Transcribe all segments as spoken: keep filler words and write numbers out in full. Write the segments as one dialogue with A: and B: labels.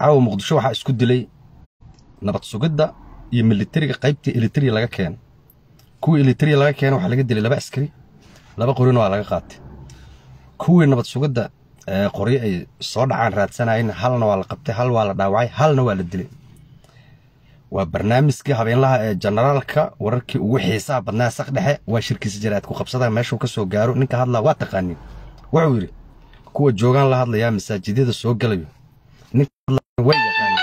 A: caawa muqdisho waxaa isku dilay nabad sugidda iyo militariga qaybtii elitariya laga keenay kuwii elitariya laga keenay waxaa laga dilay laba askari laba qorina waa laga qaatay kuwii nabad sugidda qoryo ay soo dhacaan raadsanayeen halna waa la qabtay hal waa la dhaawacay halna waa la dilay waa barnaamijkii habeenlaha ee generaalka wararkii ugu xiisaha badnaa saq dhexe waa shirkiisa jaraad ku qabsada meeshuu ka soo gaaro ninka hadla waa taqaaniin wuxuu yiri kuwa joogan la hadlaya masaajidada soo galayo ninka hadla way yaqaan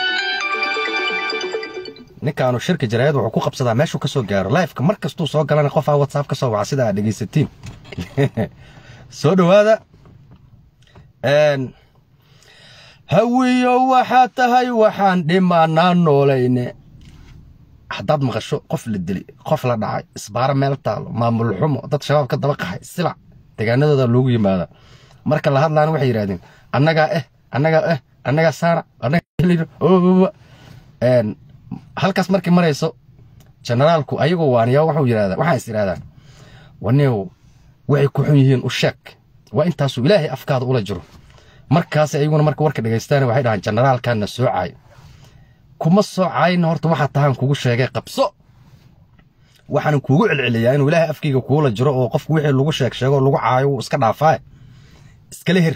A: ninkaanu shirka jaraad wuxuu ku qabsadaa meeshuu ka soo gaaro live ka markastuu soo galana qof aan WhatsApp ka soo waca sida aad dhageysatiin soo dhawaada een hawiyo waxa tahay waxaan dhimaanaa noolayne haddaad maqasho qof la dili qof la dhacay isbaara meel taalo maamul xumo dad shabaab ka daba qaxay silac deegaanadooda loogu yimaada marka la hadlaan waxay yiraahdeen annaga eh annaga eh annaga saara annaga een halkaas markii marayso generaalku ayagoo waaniya wuxuu yiraahdaa waxaan is yiraahdaa waneew waxay ku xun yihiin u sheeg waa intaas ilaahay afkaada ula jiro markaas ayaguna marka warka dhageystaan waxay dhahan generaalkana soo caay kuma soo caayna horta waxa tahan kugu sheegay qabso waxaan kugu celceliyaa inuu ilaahay afkiga kuula jiro oo qofku wixii lagu sheeg sheego lagu caayo iska dhaafay iska leher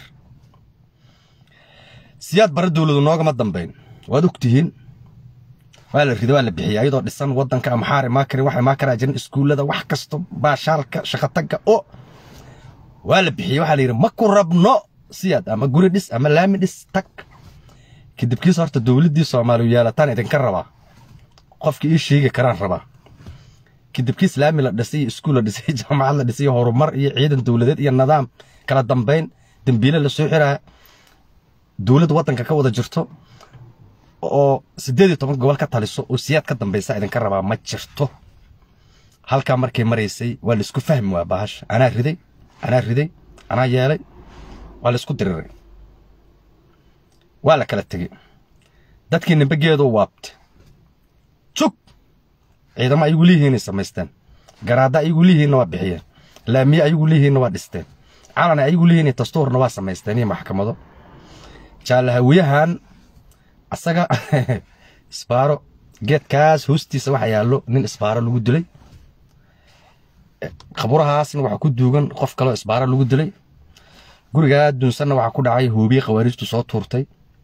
A: siyaad bar dawladu noogama dambeyn waad ogtihiin waa la rido waa la bixiyaa iyadoo dhisan wadanka amxaari ma kari waxa ma kara jirin iskuulada wax kasto baashaalka shaqo tagga oo waa la bixiyaa waxa la yiri ma ku rabno siyaad ama guri dhis ama laami dhis tag kidibkiis horta dawladii Soomaaliya yeelataan idin ka rabaa qofkii ii sheegi karaan rabaa kidibkiis laami la dhisay iskuul la dhisay jaamacad la dhisay horumar iyo ciidan dawladeed iyo nidaam kala dambeyn dambiile la soo xiraa dawlad wadanka ka wada jirto oo sideed iyo toban gobol ka taliso oo siyaad ka dambaysa idin ka rabaa ma jirto halka markay mareysay waa la isku fahmi waa baahash ana riday ana riday ana yeelay waa la isku diriray waa la kala tagay dadkii nimbageedo waabtay cuk ciidamo ay gulihiin samaystaan garaada ay gulihiin waa bixiyeen laamiye ay gulihiin waa dhisteen calana ay gulihiin dastuurna waa samaysteen iyo maxkamado jaalahawiyahan asaga isbaaro geedkaas hoostiisa waxa yaalo nin isbaaro lagu dilay qaburahaasna waxa ku duugan qof kale isbaaro lagu dilay guriga dunsanna waxa ku dhacay hoobiye qawaaristu soo tuurtay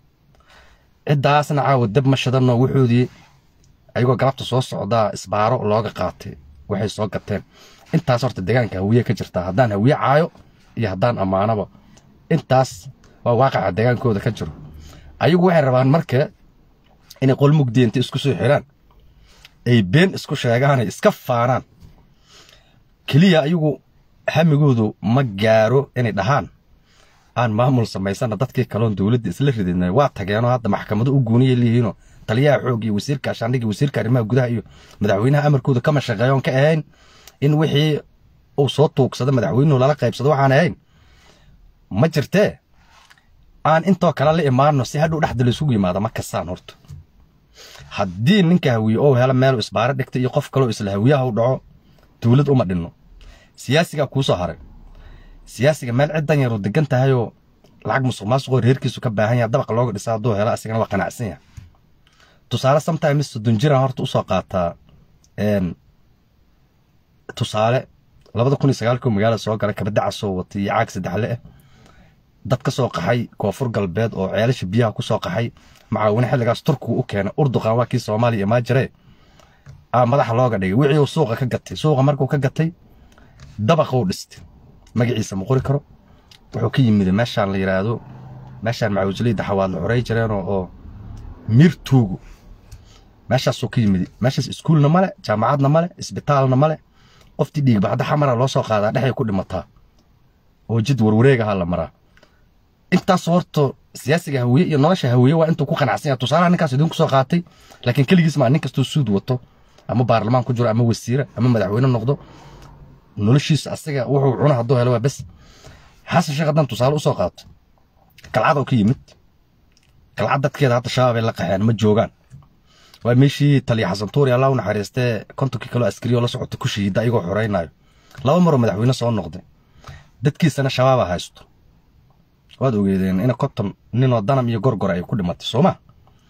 A: cidaasna caawa dab ma shadano wuxuudii ayagoo galabta soo socdaa isbaaro looga qaatay waxay soo gateen intaas horta deegaanka hawiye ka jirta haddaan hawiye caayo iyo haddaan amaanaba intaas waa waaqaca deegaankooda ka jiro ayagu waxay rabaan marka inay qol mugdiinta isku soo xiraan ay been isku sheegaan iska faanaan kaliya ayagu hamigoodu ma gaaro inay dhahaan aan maamul samaysana dadkii kaloon dawladda isla ridinay waa tageeno hadda maxkamadu u gooniyay leeyihiin taliyaha xoog iyo wasiirka shaandhigi wasiirka arrimaha gudaha iyo madaxweynaha amarkooda kama shaqeeyaan ka ahayn in wixii uu soo tuugsada madaxweynuhu lala qaybsado waxaan ahayn ma jirtee aan intoo kala la imaano si hadhow dhaxdal isugu yimaada ma kasaan horto haddii ninka hawiye oo hela meel isbaara dhigtay iyo qof kale isla hawiyaha u dhaco dawlad uma dhinno siyaasiga ku soo haray siyaasiga meel ciidan yar oo degan tahay oo lacag musuqmaasuq reerkiisu ka baahan yahay dabaq looga dhisaa doo hela asagana waa qanacsan yahay tusaale sometimes dunjira horta u soo qaataa een tusaale labada kun iyo sagaal magaalada soo galay kabada soo watay caag sadexle ah dad ka soo qaxay koonfur galbeed oo ceelasha biyaha ku soo qaxay macaawin xilligaas turku u keenay urduqan waa kii Soomaaliya ma jiray ah madaxa looga dhigay wixii uu suuqa ka gatay suuqa markuu ka gatay dabaq uu dhistay magaciisa ma qori karo wuxuu ka yimid meeshaan la yiraahdo meeshaan macaawilida xawaad xoreey jireen oo mirtuugu meeshaas uu ka yimid meeshaas iskuulna male jaamacadna male isbitaalna male qoftii dhiig baxda xamara loo soo qaadaa dhaxay ku dhimataa oo jid warwareegaha la maraa intaas horto siyaasiga hawiye iyo nolosha hawiye waa intuu ku qanacsan yahay tusaale ninkaas idin ku soo qaatay laakiin kaligiis ma nin kasto suud wato ama baarlamaan ku jiro ama wasiir ama madaxweyne noqdo noloshiisa asaga wuxuu cuna hadoo helo bas xasan sheekh hadan tusaale u soo qaato kalcad oo ka yimid kalcad dadkeeda hadda shabaab ay la qaxeen ma joogaan waa meeshii taliya xasan tuuri Allah u naxariistay kontonkii kale askari oo la socota ku shiida ayagoo xoreynayo laba mar madaxweyne soo noqday dadkiisana shabaab haysto waad ogeedeen in konton nin oo danam iyo gorgor ay ku dhimatay Soomaa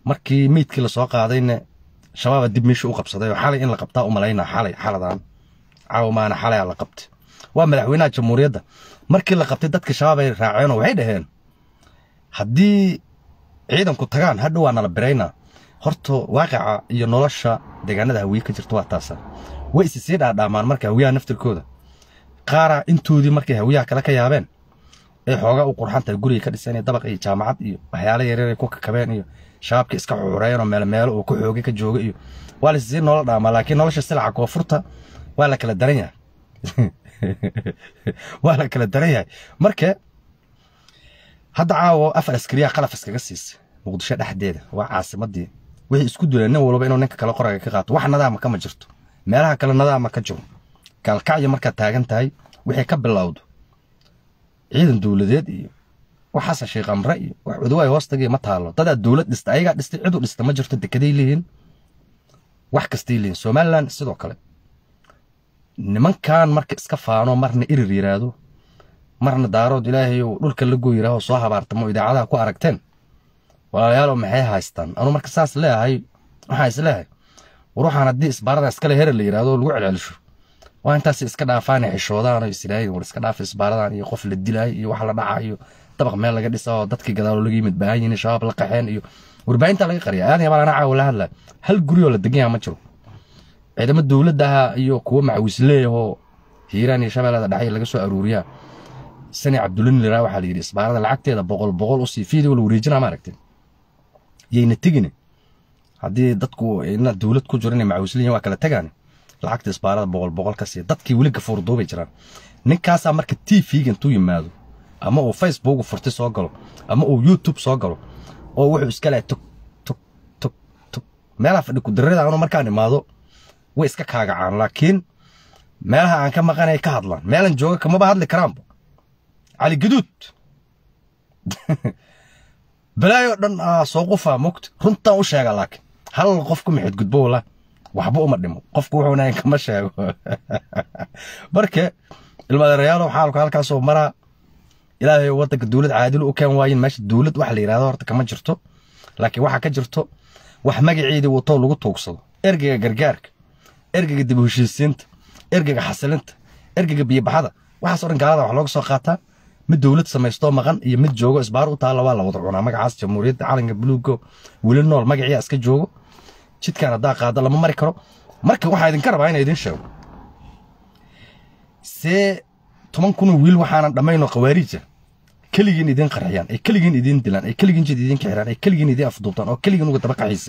A: markii meedkii la soo qaadayna shabaab dib meesha u qabsaday oo xalay in la qabtaa u malaynaa xalay xaladan caawmaana xalay la qabtay waa madaxweynaha jamhuuriyadda markii la qabtay dadka shabaab ay raaceen oo waxay dhaheen haddii ciidanku tagaan hadhow waa nala biraynaa horta waaqica iyo nolosha deegaanada hawiye ka jirta waa taasa way is sii dhaadhaamaan marka hawiyaha naftirkooda qaara intoodii markay hawiyaha kala ka yaabeen ee xooga u qurxanta guriga ka dhisay dabaq iyo jaamacad iyo waxyaalo yaryar ay ku kakabeen iyo shabaabka iska xureeyeen oo meel meel oo ku xoogay ka jooga iyo waa la sii nolol dhaama laakiin nolosha silaca koonfurta waa la kala daran yahay waa la kala daran yahay marka hadda caawo afar askariya qalaf iskaga siisay muqdisho dhexdeeda waa caasimadii wixii isku duleeyeen walba inuu ninka kala qoraga ka qaato wax nadaam kama jirto meelaha kale nadaam ka jiro kalkacyo marka taagan tahay wixii ka bilowdo ciidan dawladeed iyo waxaas sheekh amre iyo wax udwaay hoostagii ma taalo dad dawlad dhista ayaga dhistay cid u dhista ma jirto dekeday leeyihiin wax kastay leeyihiin Soomaaliland sidoo kale nimankan marka iska faano marna irir yiraahdo marna daarood ilaahay oo dhulka la gooyiraahdo soo habaartamo idaacadaha ku aragteen walaalayaal maxay haystaan anu marka saas leeyahay waxa is leeyahay ruuxan hadii isbaarada iska la heer la yiraahdo lagu celcelisho waa intaas iska dhaafaan xishoodaan oo isleeyahay war iska dhaaf isbaaradan iyo qof la dilay iyo wax la dhacayo dabaq meel laga dhiso dadkii gadaal laga yimid baahan yihiin shabaab la qaxeen iyo warbaahinta laga qariyaa aan yaabana caaw la hadla hal guri oo la degan ma jiro ciidamada dawladda iyo kuwa macwisleeyaho hiiraan iyo shabeellada dhaxay laga soo aruuriyaa sani cabdullin lira waxa la yiri isbaarada lacagteeda boqol boqol u sii fiidiyo la wareejina ma aragtay yeyna tigine hadii dadku ina dawlad ku jiraan macwisleeyahay waa kala tagaan lacagta isbaarada boqol boqol ka sii dadkii wali ka furdoobay jiraan ninkaas marka T V-ga intuu yimaado ama uu Facebook furtay soo galo ama uu YouTube soo galo oo wuxuu iska leeyahay tuk tuk tuk tuk meelaha fadhi ku darada aanu markaan imaado way iska kaagacaan laakiin meelaha aan ka maqanay ka hadlaan meelan jooga kama ba hadli karaan ali gaduud balaayo dhan soo qofa muqt runta u sheega laakiin hal qof ku mixid gudbo wala waxba uma dhimo qofku wuxuu naan kama sheego marka ilmaha reyaalo xaalku halkaas oo mara ilaahay wadanka dawlad caadil u keen waayeen meesha dawlad wax la yiraahdo horta kama jirto laakiin waxa ka jirto wax magaciida wato lagu toogsado ergeyga gargaarka ergeyga dib u heshiisiinta ergeyga xasilinta ergeyga biyo baxada waxa soo dhan gaalada wax looga soo qaataa mid dawlad samaysto maqan iyo mid joogo isbaar u taala waa la wada cunaa magacaas jamhuuriyadda calanka buluuga wili nool magaciisa iska joogo jidkan hadaa qaada lama mari karo marka waxa idin ka rabaa in idin sheego see toban kun wiil waxaan dhamayno qawaariija kaligiin idin qarxiyaan ay kaligiin idin dilaan ay kaligiin jid idin xiraan ay kaligiin idin afduubtaan oo kaligiin uga dabaqaysa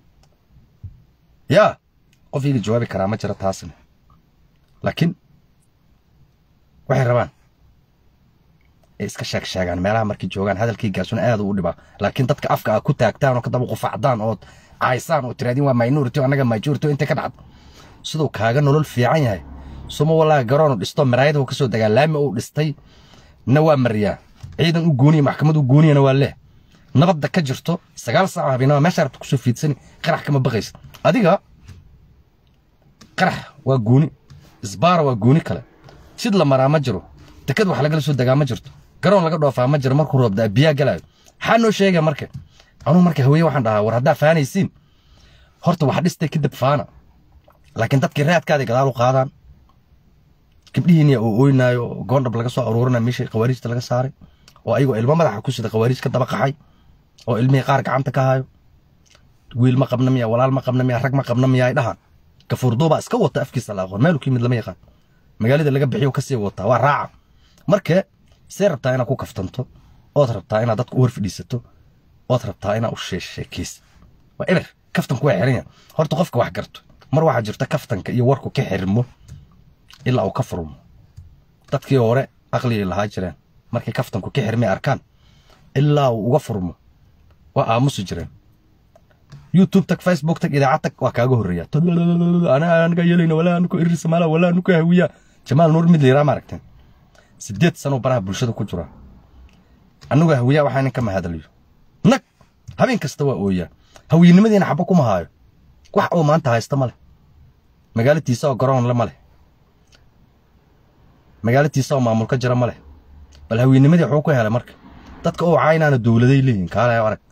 A: ya qof iga jawaabi kara ma jira taasna laakiin waxay rabaan iska sheeg sheegan meelaha markii joogan hadalkii gaarsan aad u dhibaa laakiin dadka afka ku taagtaan oo ka daba qufacdaan oo عايسان وترادين وماينورتي وأنا ماجورتي أنت كده صدق كاجا نقول في عينها سمو والله جرانو الاستو مرايد وكسو دجال لام أو الاستي نوا مريا عيدا وجوني محكمة وجوني أنا ولا نبض كجرتو سجال صعب بينا ما شربت كسو في سنة قرح كم بغيس أديها قرح وجوني زبار وجوني كلا سيد لما را مجرو تكدوا حلقة لسو دجال مجرتو جرانو لقدوا فا مجر مركو رب ده بيا جلا حنو شيء جا مركب أنا مركب هوية واحد ده ورهدا فاني سين horta waxa dhistay kadib faana laakiin dadkii raadkaada gadaal u qaadaan kibdhihiin oo ooynaayo goondab laga soo aruurina meeshii qawaariijta laga saaray oo ayagoo ilmo madaxa ku sida qawaariij ka daba qaxay oo ilmihii qaar gacanta ka hayo wiil ma qabna miya walaal ma qabna miya rag ma qabna miya ay dhahan ka furdooba iska wata afkiisa la aqoon meel ku yimid lama yaqaan magaalada laga bixiyo ka sii wata waa raaca marka see rabtaa inaad ku kaftanto ood rabtaa inaad dadku war fidhiisato ood rabtaa inaad u sheekeys waa eber كفتن كوي حريان هرتو قفك واحد قرتو مر واحد جرتا كفتن كي وركو كحرمو إلا أو كفرمو تدكي ورق أغلي اللي هاجرين مركي كفتن كو كحرمي أركان إلا أو كفرمو وآموس جرين يوتيوب تك فيسبوك تك إذا عتك وكاجو الريا أنا أنا جاي لنا ولا نكو إرس مالا ولا نكو هوية جمال نور مدلي راماركتين سديت سنة برا برشة كجرا أنو هوية وحين كم هذا اليوم نك هبين كستوى هوية haweennimadina xabba kuma haayo wax oo maanta haysta male magaaladiisa oo garoon la male magaaladiisa oo maamul ka jira male bal haweennimadii wuxuu ku helay marka dadka oo caaynaana dawladay leeyihiin kaale arag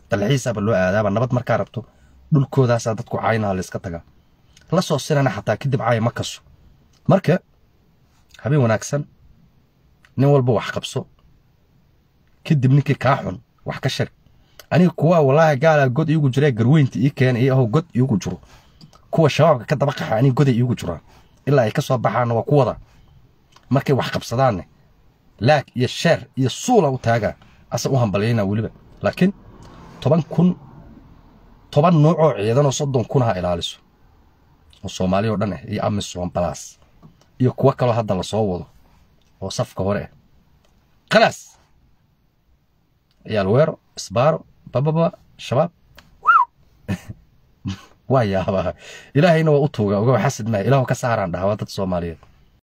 A: dalxiisaaba loo aadaaba nabad markaa rabto dhulkoodaasaa dadku caaynaha la iska tagaa la soo sinana xataa kadib caaya ma kaso marka habeen wanaagsan nin walba wax qabso kadib ninkii kaa xun wax ka sheeg aniga kuwa wallaahi gaala god iigu jiray garweynta ii keenay iyo god iigu jiro kuwa shabaabka ka daba qaxay aniga god iigu jiraan ilaa ay ka soo baxaan waa kuwada markay wax qabsadaan laak iyo sheer iyo suula u taaga asa u hambaleyna waliba laakiin toban kun toban nooc oo ciidan oo soddon kun ha ilaaliso oo Soomaaliya oo dhan ah iyo Amisom Plus iyo kuwa kale hadda la soo wado oo safka hore khalaas يا الوير اسبارو بابا شباب ويا إلهي إنه أطوغا وحسد ما إلهه كساران دهوات الصومالية